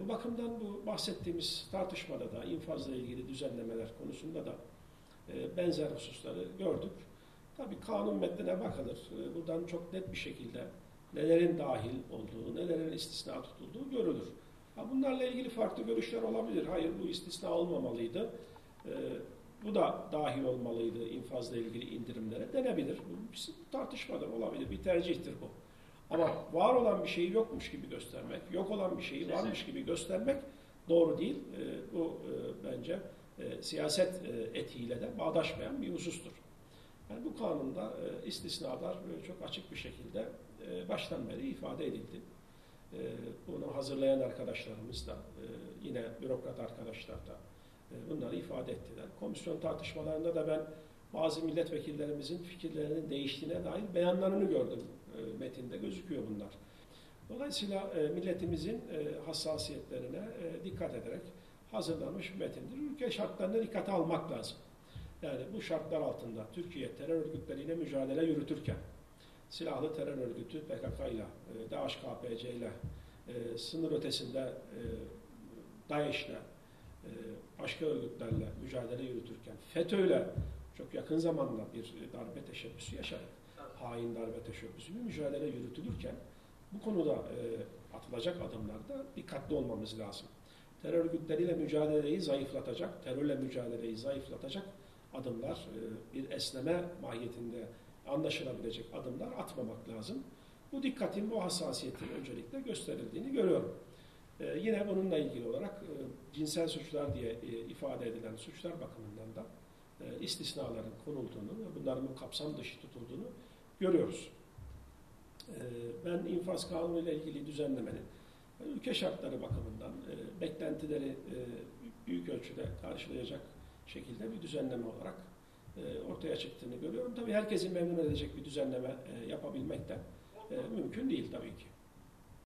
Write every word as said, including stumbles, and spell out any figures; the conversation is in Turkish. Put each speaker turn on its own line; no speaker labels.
Bu bakımdan bu bahsettiğimiz tartışmada da infazla ilgili düzenlemeler konusunda da e, benzer hususları gördük. Tabii kanun metnine bakılır. E, buradan çok net bir şekilde nelerin dahil olduğu, nelerin istisna tutulduğu görülür. Ha, bunlarla ilgili farklı görüşler olabilir. Hayır, bu istisna olmamalıydı. E, bu da dahil olmalıydı infazla ilgili indirimlere denebilir. Bu bir tartışmadır, olabilir. Bir tercihtir bu. Ama var olan bir şeyi yokmuş gibi göstermek, yok olan bir şeyi varmış gibi göstermek doğru değil. E, bu e, bence e, siyaset e, etiğiyle de bağdaşmayan bir husustur. Yani bu kanunda e, istisnalar e, çok açık bir şekilde e, baştan beri ifade edildi. E, bunu hazırlayan arkadaşlarımız da, e, yine bürokrat arkadaşlar da e, bunları ifade ettiler. Komisyon tartışmalarında da ben bazı milletvekillerimizin fikirlerinin değiştiğine dair beyanlarını gördüm. E, metinde gözüküyor bunlar. Dolayısıyla e, milletimizin e, hassasiyetlerine e, dikkat ederek hazırlanmış bir metindir. Ülke şartlarına dikkate almak lazım. Yani bu şartlar altında Türkiye terör örgütleriyle mücadele yürütürken, silahlı terör örgütü P K K ile, DAEŞ K P C ile, e, sınır ötesinde e, DAEŞ'le, e, başka örgütlerle mücadele yürütürken, FETÖ'yle çok yakın zamanda bir darbe teşebbüsü yaşadık. Hain darbe teşebbüsü bir mücadele yürütülürken bu konuda e, atılacak adımlarda dikkatli olmamız lazım. Terör örgütleriyle mücadeleyi zayıflatacak, terörle mücadeleyi zayıflatacak adımlar, e, bir esneme mahiyetinde anlaşılabilecek adımlar atmamak lazım. Bu dikkatin, bu hassasiyetin öncelikle gösterildiğini görüyorum. E, yine bununla ilgili olarak e, cinsel suçlar diye e, ifade edilen suçlar bakımından da e, istisnaların konulduğunu ve bunların bu kapsam dışı tutulduğunu görüyoruz. E, ben infaz kanunu ile ilgili düzenlemenin ülke şartları bakımından e, beklentileri e, büyük ölçüde karşılayacak şekilde bir düzenleme olarak e, ortaya çıktığını görüyorum. Tabii herkesi memnun edecek bir düzenleme e, yapabilmek de e, mümkün değil tabii ki.